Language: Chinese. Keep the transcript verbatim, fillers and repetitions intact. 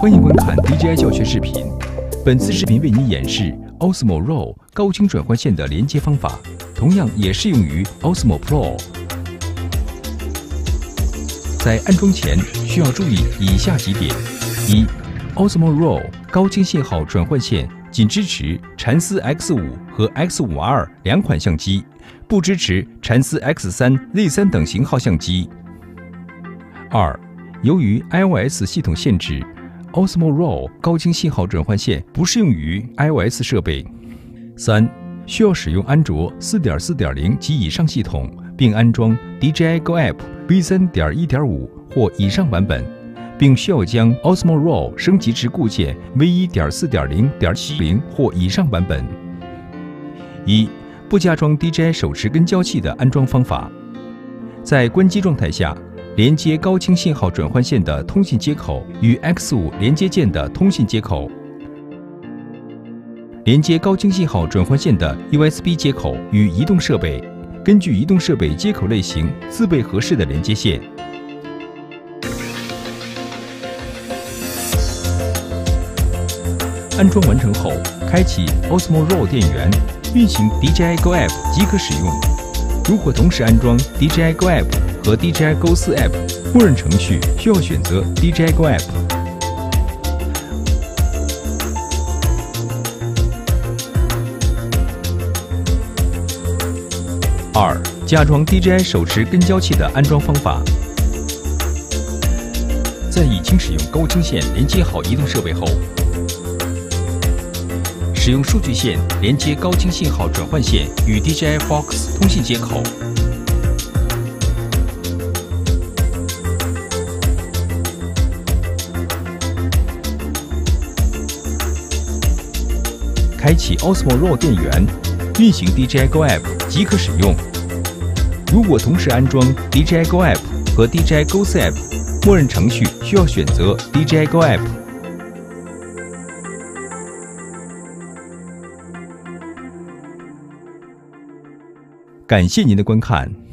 欢迎观看 D J I 教学视频。本次视频为你演示 Osmo Raw 高清转换线的连接方法，同样也适用于 Osmo Pro。在安装前需要注意以下几点：一、Osmo Raw 高清信号转换线仅支持蚕丝 X 五 和 X 五 R 两款相机，不支持蚕丝 X 三、Z 三等型号相机。二、由于 iOS 系统限制 ，Osmo Raw 高清信号转换线不适用于 iOS 设备。三、需要使用安卓 四点四点零 及以上系统，并安装 D J I Go App V 三点一点五 或以上版本，并需要将 Osmo Raw 升级至固件 V 一点四点零点七零 或以上版本。一、不加装 D J I 手持跟焦器的安装方法。在关机状态下，连接高清信号转换线的通信接口与 X 五 连接键的通信接口，连接高清信号转换线的 U S B 接口与移动设备，根据移动设备接口类型自备合适的连接线。安装完成后，开启 Osmo Raw 电源，运行 D J I Go App 即可使用。如果同时安装 D J I Go App 和 D J I Go 四 App， 默认程序需要选择 D J I Go App。二、加装 D J I 手持跟焦器的安装方法。在已经使用高清线连接好移动设备后，使用数据线连接高清信号转换线与 D J I Fox 通信接口。开启 Osmo Raw 电源，运行 D J I Go App 即可使用。如果同时安装 D J I Go App 和 D J I Go 四 App， 默认程序需要选择 D J I Go App。感谢您的观看。